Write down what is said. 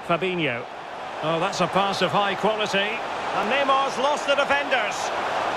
Fabinho. Oh, that's a pass of high quality. And Neymar's lost the defenders.